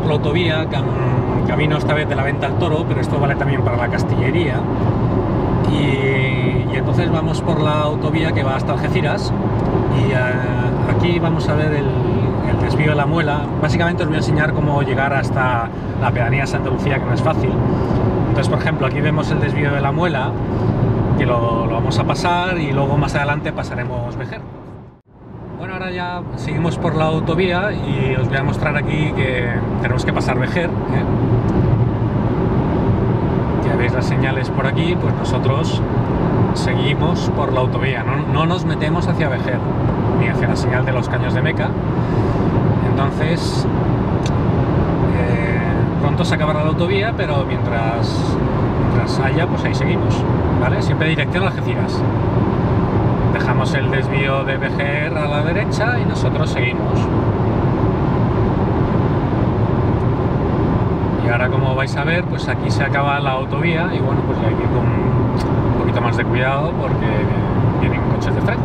por la autovía, camino esta vez de la Venta al Toro, pero esto vale también para la Castillería. Y entonces vamos por la autovía que va hasta Algeciras, y aquí vamos a ver el desvío de la Muela. Básicamente os voy a enseñar cómo llegar hasta la pedanía de Santa Lucía, que no es fácil. Entonces, por ejemplo, aquí vemos el desvío de la Muela, que lo vamos a pasar, y luego más adelante pasaremos Vejer. Bueno, ahora ya seguimos por la autovía y os voy a mostrar aquí que tenemos que pasar Vejer, ¿eh? Ya veis las señales por aquí, pues nosotros seguimos por la autovía, no nos metemos hacia Vejer ni hacia la señal de los Caños de Meca. Entonces pronto se acabará la autovía, pero mientras haya, pues ahí seguimos, ¿vale? Siempre dirección a Algeciras. Dejamos el desvío de Vejer a la derecha y nosotros seguimos. Y ahora, como vais a ver, pues aquí se acaba la autovía, y bueno, pues hay que ir con un poquito más de cuidado porque vienen coches de frente.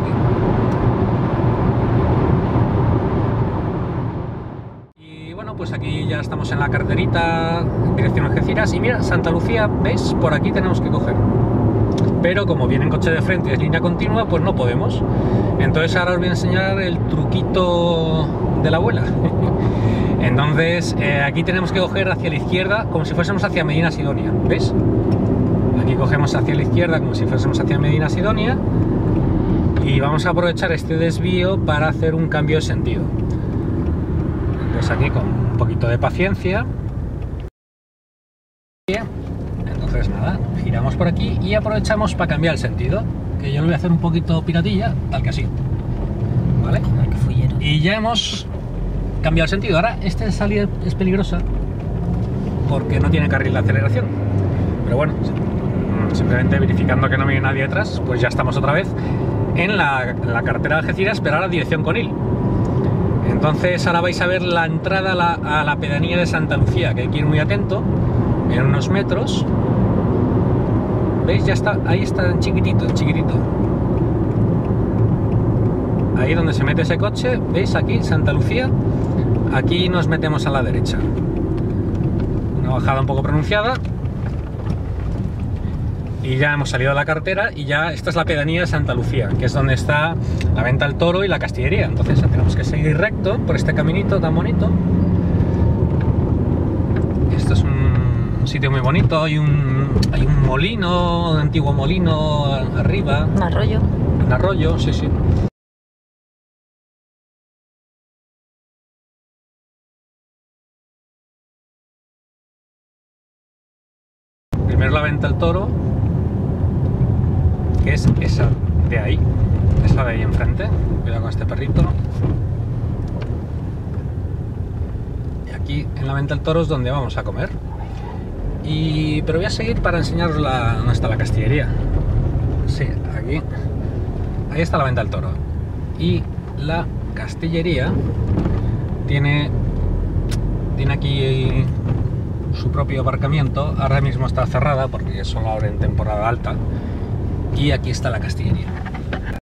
Y bueno, pues aquí ya estamos en la carreterita en dirección a Algeciras, y mira, Santa Lucía, ¿ves? Por aquí tenemos que coger. Pero como vienen coches de frente y es línea continua, pues no podemos. Entonces ahora os voy a enseñar el truquito de la abuela. Entonces aquí tenemos que coger hacia la izquierda como si fuésemos hacia Medina Sidonia, ¿ves? Aquí cogemos hacia la izquierda como si fuésemos hacia Medina Sidonia, y vamos a aprovechar este desvío para hacer un cambio de sentido. Pues aquí con un poquito de paciencia. Entonces nada, giramos por aquí y aprovechamos para cambiar el sentido, que yo lo voy a hacer un poquito piratilla, tal que así, ¿vale? Y ya hemos cambiado el sentido. Ahora esta salida es peligrosa porque no tiene carril de aceleración, pero bueno, simplemente verificando que no viene nadie detrás, pues ya estamos otra vez en la carretera de Algeciras, pero ahora dirección Conil. Entonces ahora vais a ver la entrada a la pedanía de Santa Lucía, que hay que ir muy atento. En unos metros, ¿veis? Ya está, ahí está, chiquitito, chiquitito. Ahí donde se mete ese coche, ¿veis? Aquí, Santa Lucía. Aquí nos metemos a la derecha. Una bajada un poco pronunciada. Y ya hemos salido de la carretera, y ya esta es la pedanía de Santa Lucía, que es donde está la Venta al Toro y la Castillería. Entonces tenemos que seguir recto por este caminito tan bonito. Esto es un sitio muy bonito, hay un molino, un antiguo molino arriba. Un arroyo. Un arroyo, sí, sí. Primero la Venta al Toro, que es esa de ahí, esa de ahí enfrente. Cuidado con este perrito. Y aquí en la Venta al Toro es donde vamos a comer. Pero voy a seguir para enseñaros dónde está la Castillería. Sí, aquí. Ahí está la Venta al Toro. Y la Castillería tiene aquí su propio aparcamiento. Ahora mismo está cerrada porque solo abre en temporada alta. Y aquí está la Castillería.